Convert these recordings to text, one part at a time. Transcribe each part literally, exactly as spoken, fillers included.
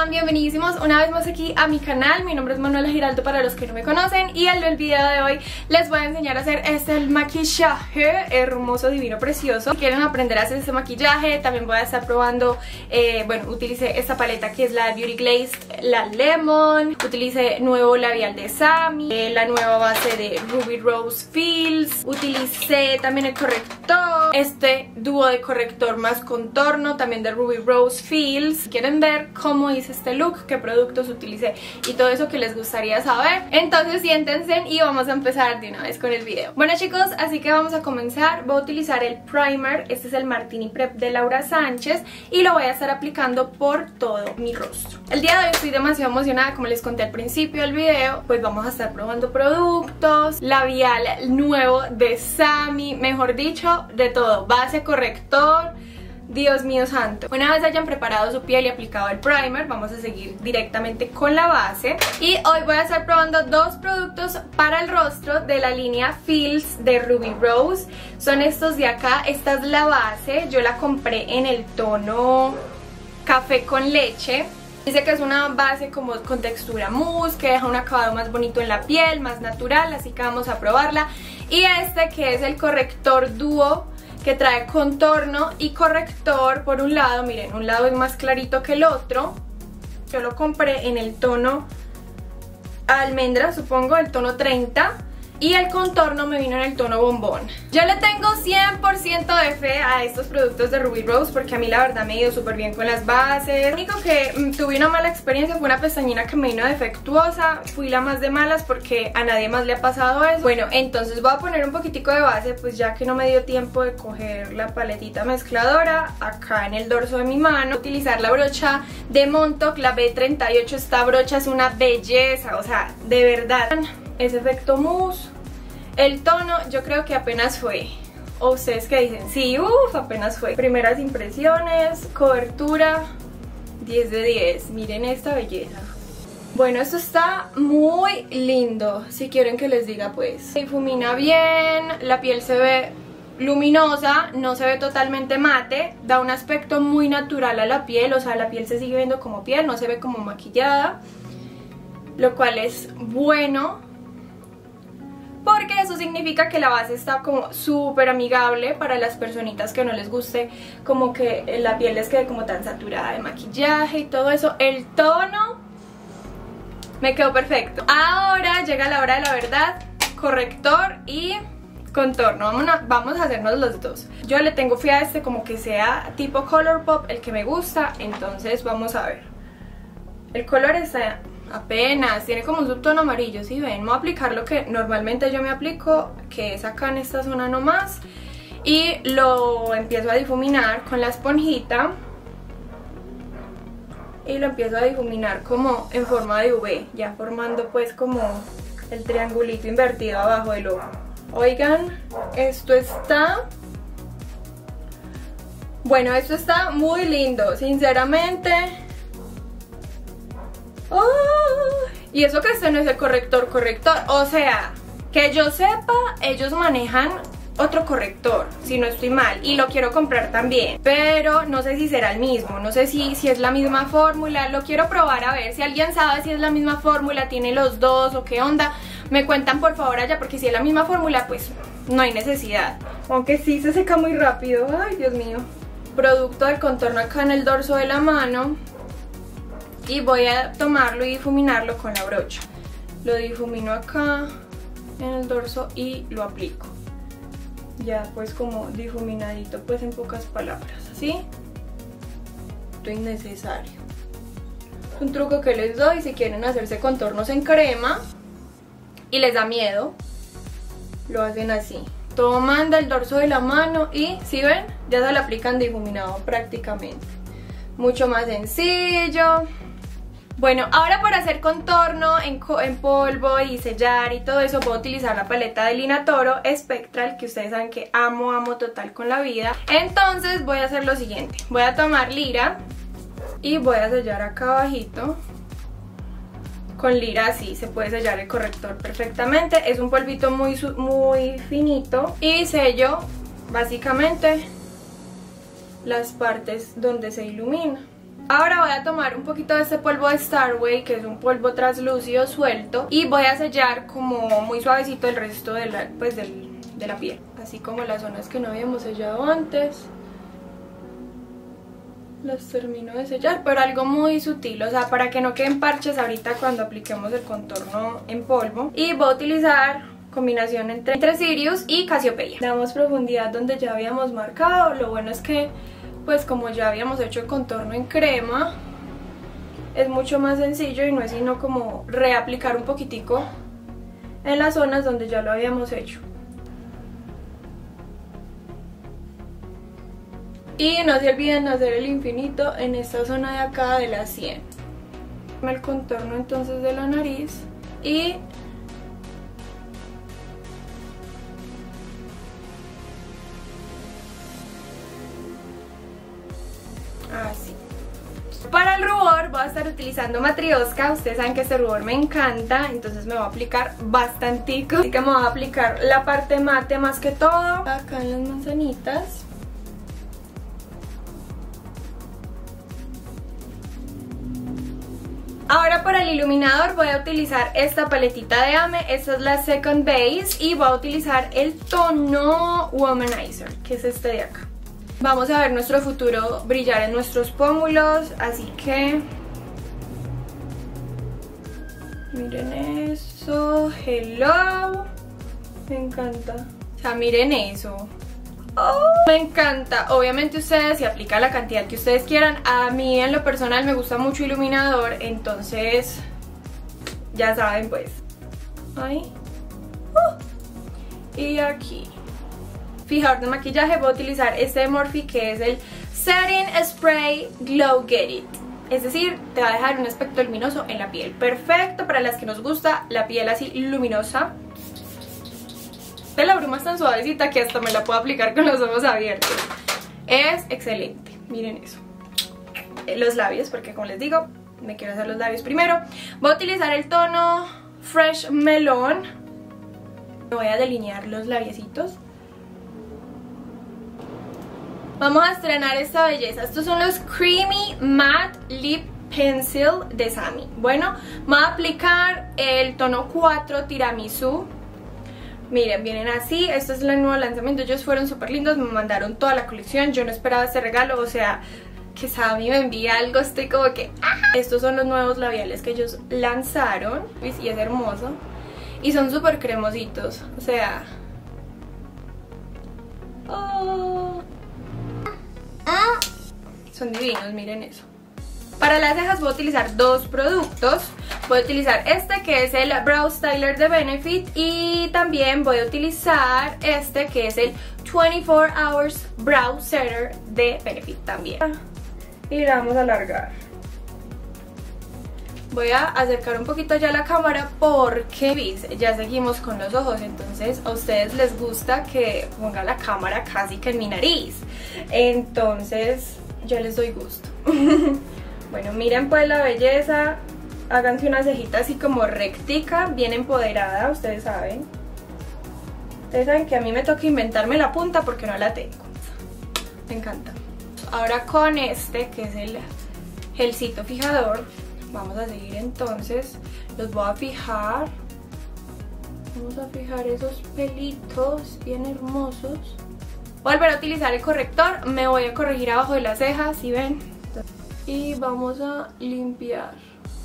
están? Bienvenidísimos una vez más aquí a mi canal. Mi nombre es Manuela Giraldo para los que no me conocen. Y en el video de hoy les voy a enseñar a hacer este maquillaje hermoso, divino, precioso. Si quieren aprender a hacer este maquillaje, también voy a estar probando, eh, bueno, utilicé esta paleta que es la Beauty Glazed, la Lemon. Utilicé nuevo labial de Sammy, eh, la nueva base de Ruby Rose Fields. Utilicé también el corrector, este dúo de corrector más contorno, también de Ruby Rose Fields. Si quieren ver cómo hice este look, qué productos utilicé y todo eso que les gustaría saber, entonces siéntense y vamos a empezar de una vez con el video. Bueno chicos, así que vamos a comenzar. Voy a utilizar el primer, este es el Martini Prep de Laura Sánchez y lo voy a estar aplicando por todo mi rostro. El día de hoy estoy demasiado emocionada, como les conté al principio del video, pues vamos a estar probando productos, labial nuevo de Sammy, mejor dicho, de todo, base, corrector. Dios mío santo. Una vez hayan preparado su piel y aplicado el primer, vamos a seguir directamente con la base. Y hoy voy a estar probando dos productos para el rostro de la línea Fields de Ruby Rose. Son estos de acá. Esta es la base. Yo la compré en el tono café con leche. Dice que es una base como con textura mousse, que deja un acabado más bonito en la piel, más natural, así que vamos a probarla. Y este que es el corrector dúo, que trae contorno y corrector. Por un lado, miren, un lado es más clarito que el otro. Yo lo compré en el tono almendra, supongo, el tono treinta. Y el contorno me vino en el tono bombón. Yo le tengo cien por ciento de fe a estos productos de Ruby Rose, porque a mí la verdad me ha ido súper bien con las bases. Lo único que mm, tuve una mala experiencia fue una pestañina que me vino defectuosa. Fui la más de malas porque a nadie más le ha pasado eso. Bueno, entonces voy a poner un poquitico de base, pues ya que no me dio tiempo de coger la paletita mezcladora acá en el dorso de mi mano. Utilizar la brocha de Montauk, la B treinta y ocho. Esta brocha es una belleza, o sea, de verdad. Ese efecto mousse. El tono yo creo que apenas fue. ¿O ustedes qué dicen? Sí, uff, apenas fue. Primeras impresiones, cobertura diez de diez. Miren esta belleza. Bueno, esto está muy lindo. Si quieren que les diga, pues se difumina bien, la piel se ve luminosa, no se ve totalmente mate, da un aspecto muy natural a la piel. O sea, la piel se sigue viendo como piel, no se ve como maquillada, lo cual es bueno, porque eso significa que la base está como súper amigable para las personitas que no les guste como que la piel les quede como tan saturada de maquillaje y todo eso. El tono me quedó perfecto. Ahora llega la hora de la verdad, corrector y contorno. Vamos a, vamos a hacernos los dos. Yo le tengo fe a este como que sea tipo Colourpop, el que me gusta, entonces vamos a ver. El color está apenas, tiene como un subtono amarillo, si ven. Voy a aplicar lo que normalmente yo me aplico, que es acá en esta zona nomás, y lo empiezo a difuminar con la esponjita y lo empiezo a difuminar como en forma de V, ya formando pues como el triangulito invertido abajo del ojo. Oigan, esto está... bueno, esto está muy lindo, sinceramente. Oh, y eso que este no es el corrector corrector, o sea, que yo sepa, ellos manejan otro corrector, si no estoy mal, y lo quiero comprar también, pero no sé si será el mismo, no sé si, si es la misma fórmula. Lo quiero probar a ver, si alguien sabe si es la misma fórmula, tiene los dos o qué onda, me cuentan por favor allá, porque si es la misma fórmula pues no hay necesidad, aunque sí se seca muy rápido. Ay, Dios mío. Producto del contorno acá en el dorso de la mano. Y voy a tomarlo y difuminarlo con la brocha. Lo difumino acá en el dorso y lo aplico. Ya pues como difuminadito, pues en pocas palabras, ¿así? Esto es innecesario. Es un truco que les doy si quieren hacerse contornos en crema y les da miedo. Lo hacen así. Toman del dorso de la mano y, ¿sí ven? Ya se lo aplican difuminado prácticamente. Mucho más sencillo. Bueno, ahora para hacer contorno en, en polvo y sellar y todo eso, puedo utilizar la paleta de Lina Toro Spectral, que ustedes saben que amo, amo total con la vida. Entonces voy a hacer lo siguiente. Voy a tomar Lira y voy a sellar acá abajito. Con Lira así se puede sellar el corrector perfectamente. Es un polvito muy, muy finito. Y sello básicamente las partes donde se ilumina. Ahora voy a tomar un poquito de este polvo de Starway, que es un polvo translúcido suelto, y voy a sellar como muy suavecito el resto de la, pues del, de la piel, así como las zonas que no habíamos sellado antes. Las termino de sellar, pero algo muy sutil, o sea, para que no queden parches ahorita cuando apliquemos el contorno en polvo. Y voy a utilizar combinación entre, entre Sirius y Cassiopea. Damos profundidad donde ya habíamos marcado. Lo bueno es que, pues como ya habíamos hecho el contorno en crema, es mucho más sencillo y no es sino como reaplicar un poquitico en las zonas donde ya lo habíamos hecho. Y no se olviden hacer el infinito en esta zona de acá de la sien. El contorno entonces de la nariz y así. Para el rubor voy a estar utilizando Matryoshka. Ustedes saben que este rubor me encanta, entonces me voy a aplicar bastantico. Así que me voy a aplicar la parte mate más que todo acá en las manzanitas. Ahora para el iluminador voy a utilizar esta paletita de Ame, esta es la Second Base, y voy a utilizar el tono Womanizer, que es este de acá. Vamos a ver nuestro futuro brillar en nuestros pómulos, así que miren eso, hello, me encanta, o sea, miren eso. Oh, me encanta. Obviamente ustedes se aplica la cantidad que ustedes quieran. A mí en lo personal me gusta mucho iluminador, entonces ya saben pues. Ahí. Uh. Y aquí. Fijador de maquillaje voy a utilizar este de Morphe, que es el Setting Spray Glow Get It. Es decir, te va a dejar un aspecto luminoso en la piel. Perfecto para las que nos gusta la piel así luminosa. De la bruma es tan suavecita que hasta me la puedo aplicar con los ojos abiertos. Es excelente, miren eso. Los labios, porque como les digo, me quiero hacer los labios primero. Voy a utilizar el tono Fresh Melon. Voy a delinear los labiecitos. Vamos a estrenar esta belleza. Estos son los Creamy Matte Lip Pencil de Sammy. Bueno, voy a aplicar el tono cuatro Tiramisú. Miren, vienen así, esto es el nuevo lanzamiento, ellos fueron súper lindos, me mandaron toda la colección, yo no esperaba este regalo, o sea, que Sammy me envíe algo, estoy como que ¡ajá! Estos son los nuevos labiales que ellos lanzaron, y es hermoso, y son súper cremositos, o sea... Oh. Son divinos, miren eso. Para las cejas voy a utilizar dos productos. Voy a utilizar este que es el Brow Styler de Benefit y también voy a utilizar este que es el veinticuatro Hours Brow Setter de Benefit también. Y la vamos a alargar. Voy a acercar un poquito ya la cámara porque ¿vis? Ya seguimos con los ojos, entonces a ustedes les gusta que ponga la cámara casi que en mi nariz. Entonces yo les doy gusto. Bueno, miren pues la belleza, háganse una cejita así como rectica, bien empoderada, ustedes saben. Ustedes saben que a mí me toca inventarme la punta porque no la tengo. Me encanta. Ahora con este, que es el gelcito fijador, vamos a seguir entonces, los voy a fijar. Vamos a fijar esos pelitos bien hermosos. Voy a volver a utilizar el corrector, me voy a corregir abajo de las cejas, ¿sí ven? Y vamos a limpiar.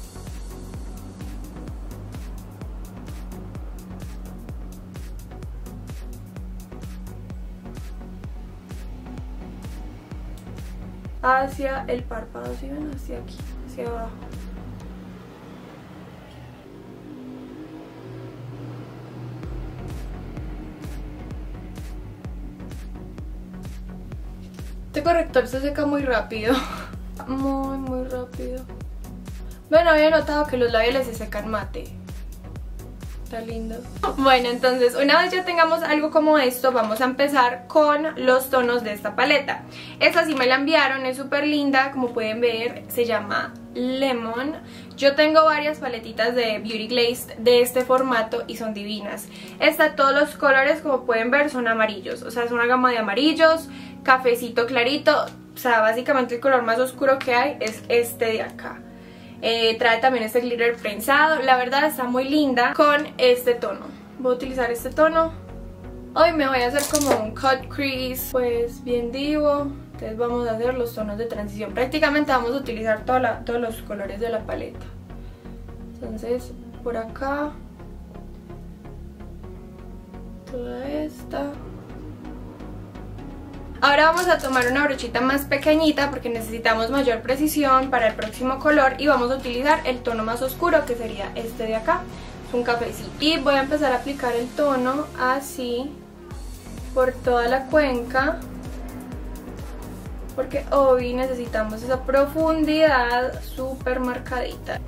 Hacia el párpado, ¿sí ven? Hacia aquí, hacia abajo. Este corrector se seca muy rápido. Muy, muy rápido. Bueno, había notado que los labiales se secan mate. Está lindo. Bueno, entonces una vez ya tengamos algo como esto, vamos a empezar con los tonos de esta paleta. Esta sí me la enviaron, es súper linda, como pueden ver, se llama Lemon. Yo tengo varias paletitas de Beauty Glazed de este formato y son divinas. Esta, todos los colores, como pueden ver, son amarillos. O sea, es una gama de amarillos, cafecito clarito. o sea, básicamente el color más oscuro que hay es este de acá. Eh, trae también este glitter prensado, la verdad está muy linda con este tono. Voy a utilizar este tono. Hoy me voy a hacer como un cut crease, pues bien divo. Entonces vamos a hacer los tonos de transición. Prácticamente vamos a utilizar toda la, todos los colores de la paleta. Entonces por acá, toda esta. Ahora vamos a tomar una brochita más pequeñita porque necesitamos mayor precisión para el próximo color y vamos a utilizar el tono más oscuro, que sería este de acá, es un cafecito. Y voy a empezar a aplicar el tono así por toda la cuenca, porque hoy necesitamos esa profundidad súper marcadita.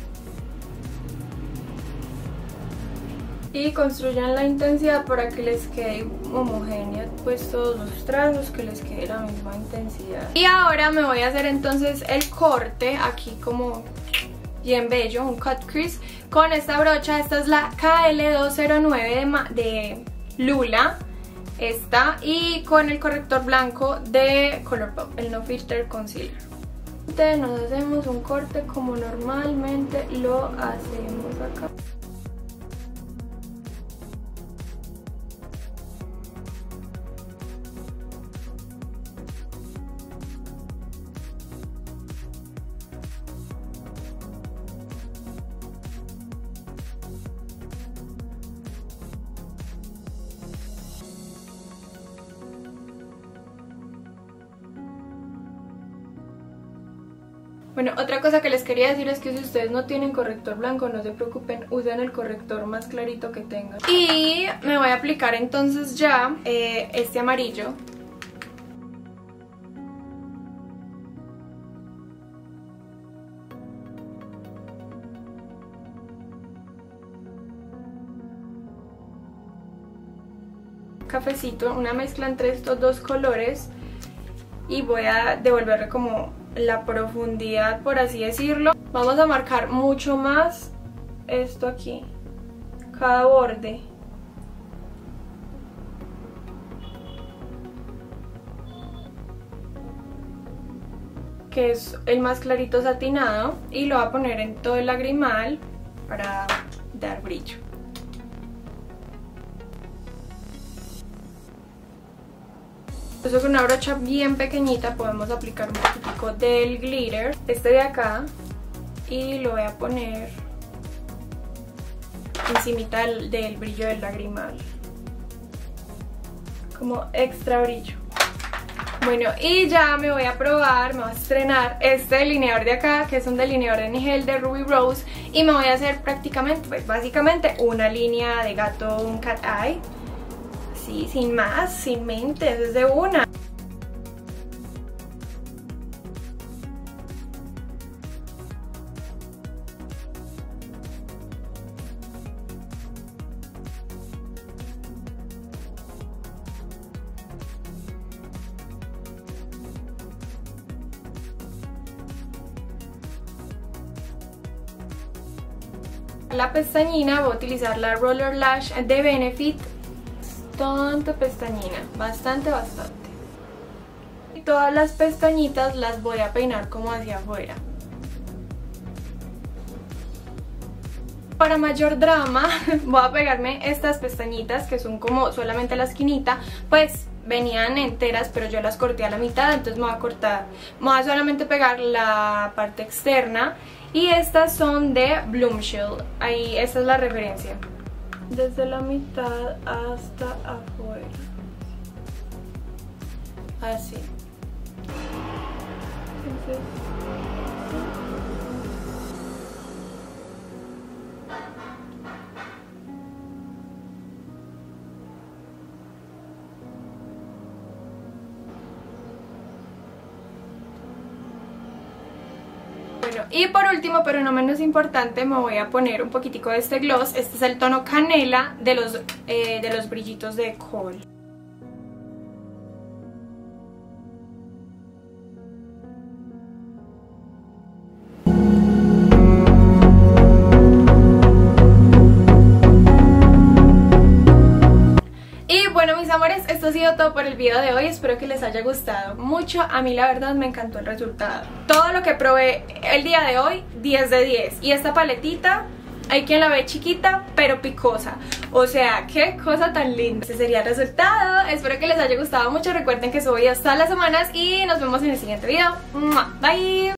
Y construyan la intensidad para que les quede homogénea, pues todos los trazos, que les quede la misma intensidad. Y ahora me voy a hacer entonces el corte aquí como bien bello, un cut crease con esta brocha. Esta es la K L doscientos nueve de, de Lula, esta, y con el corrector blanco de Colourpop, el No Filter Concealer. Nos hacemos un corte como normalmente lo hacemos acá. Bueno, otra cosa que les quería decir es que si ustedes no tienen corrector blanco, no se preocupen, usen el corrector más clarito que tengan. Y me voy a aplicar entonces ya eh, este amarillo. Cafecito, una mezcla entre estos dos colores, y voy a devolverle como la profundidad, por así decirlo. Vamos a marcar mucho más esto aquí, cada borde. Que es el más clarito satinado, y lo voy a poner en todo el lagrimal para dar brillo. Entonces con una brocha bien pequeñita podemos aplicar un poquitico del glitter, este de acá, y lo voy a poner encimita del, del brillo del lagrimal, como extra brillo. Bueno, y ya me voy a probar, me voy a estrenar este delineador de acá, que es un delineador de Nigel de Ruby Rose, y me voy a hacer prácticamente, pues básicamente una línea de gato, un cat eye. Sí, sin más, sin mente, desde una. La pestañina voy a utilizar la Roller Lash de Benefit. Tanta pestañina, bastante, bastante. Y todas las pestañitas las voy a peinar como hacia afuera. Para mayor drama voy a pegarme estas pestañitas que son como solamente la esquinita, pues venían enteras pero yo las corté a la mitad, entonces me voy a cortar, me voy a solamente pegar la parte externa, y estas son de Bloomshield, ahí esta es la referencia. Desde la mitad hasta afuera, así. Entonces, bueno, y por último, pero no menos importante, me voy a poner un poquitico de este gloss. Este es el tono canela de los, eh, de los brillitos de Kohl. Y bueno, mis amores, esto esto ha sido todo por el video de hoy. Espero que les haya gustado mucho. A mí la verdad me encantó el resultado. Todo lo que probé el día de hoy, diez de diez. Y esta paletita, hay quien la ve chiquita pero picosa. O sea, qué cosa tan linda. Ese sería el resultado. Espero que les haya gustado mucho. Recuerden que subo videos todas las semanas y nos vemos en el siguiente video. Bye.